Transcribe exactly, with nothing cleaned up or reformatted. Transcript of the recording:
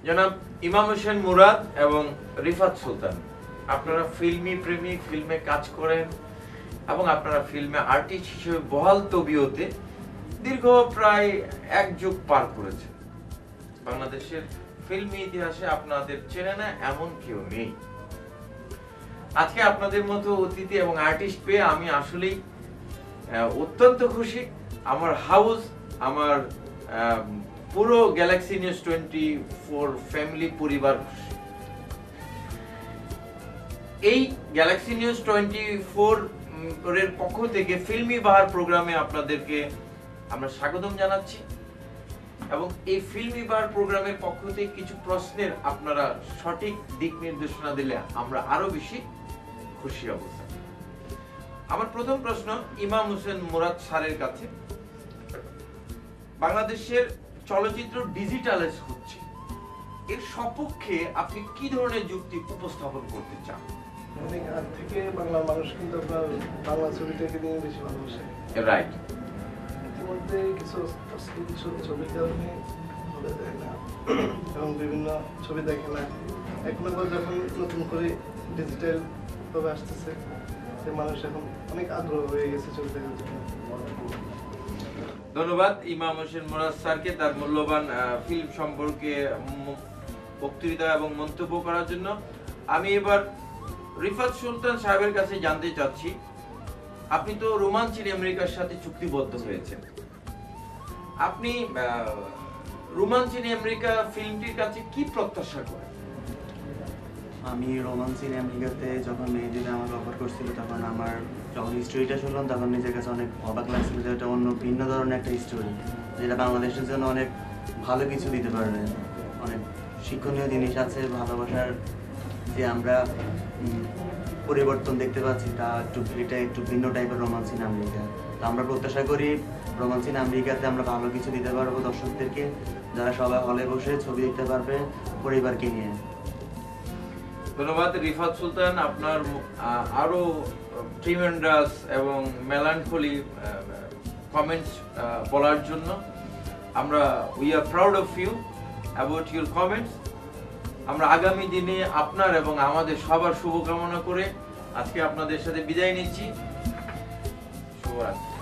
জনাব ইমাম হাসান মুরাদ এবং রিফাত সুলতান, আপনারা ফিল্মি প্রেমিক, ফিল্মে কাজ করেন এবং আপনারা ফিল্মে আর্টিস্ট হিসেবে বহাল তবিয়তে দীর্ঘ প্রায় এক যুগ পার করেছেন। বাংলাদেশের ফিল্মি ইতিহাসে আপনাদের চেনে না এমন কেউ নেই। আজকে আপনাদের মতো অতিথি এবং আর্টিস্ট পেয়ে আমি আসলেই অত্যন্ত খুশি। আমার হাউস, আমার পুরো Galaxy News twenty four family পরিবার খুশি। এই গ্যালাক্সি নিউজ টোয়েন্টি ফোর এর পক্ষ থেকে ফিল্মি বাহার প্রোগ্রামে আপনাদেরকে আমরা স্বাগতম জানাচ্ছি এবং এই ফিল্মি বাহার প্রোগ্রামের পক্ষ থেকে কিছু প্রশ্নের আপনারা সঠিক দিক নির্দেশনা দিলে আমরা আরো বেশি খুশি হব। আমার প্রথম প্রশ্ন ইমাম হোসেন মুরাদ স্যারের কাছে। বাংলাদেশের চলচ্চিত্র ডিজিটালাইজ হচ্ছে, এর সপক্ষে আপনি কি ধরনের যুক্তি উপস্থাপন করতে চান? অনেক আগ থেকে বাংলা মানুষ কিন্তু আপনার বাংলা ছবিটাকে নিয়ে বেশি ভালোবাসে। রাইট। ইতিমধ্যে কিছু ছবির কারণে বলে যায় না এবং বিভিন্ন ছবি দেখে না। এখন আবার যখন নতুন করে ডিজিটাল ভাবে আসতেছে, সে মানুষ এখন অনেক আগ্রহ হয়ে গেছে ছবি দেখার জন্য। ধন্যবাদ ইমাম হোসেন মুরাদ স্যারকে তার মূল্যবান ফিল্ম সম্পর্কে বক্তৃতা এবং মন্তব্য করার জন্য। আমি এবার রিফাত সুলতান সাহেবের কাছে জানতে চাচ্ছি, আপনি তো রোমান্স ইন আমেরিকার সাথে চুক্তিবদ্ধ হয়েছেন, আপনি রোমান্স ইন আমেরিকা ফিল্মটির কাছে কি প্রত্যাশা করেন? আমি রোমান্স ইন আমেরিকাতে যখন মেহেদিরা আমাকে অফার করছিল, তখন আমার যখন স্টোরিটা শুনলাম তখন নিজের কাছে অনেক অবাক লাগছিল যে এটা অন্য ভিন্ন ধরনের একটা স্টোরি, যেটা বাংলাদেশের জন্য অনেক ভালো কিছু দিতে পারবে। অনেক শিক্ষণীয় জিনিস আছে, ভালোবাসার যে আমরা পরিবর্তন দেখতে পাচ্ছি তা একটু এটা একটু ভিন্ন টাইপের রোমান্স ইন আমেরিকা। তো আমরা প্রত্যাশা করি রোমান্স ইন আমেরিকাতে আমরা ভালো কিছু দিতে পারবো দর্শকদেরকে, যারা সবাই হলে বসে ছবি দেখতে পারবে পরিবারকে নিয়ে। ধন্যবাদ রিফাত সুলতান, আপনার আরো ট্রিমেন্ডাস এবং মেলানখলি কমেন্টস বলার জন্য। আমরা we are proud of you about your comments. আমরা আগামী দিনে আপনার এবং আমাদের সবার শুভকামনা করে আজকে আপনাদের সাথে বিদায় নিচ্ছি। শুভরাত্রি।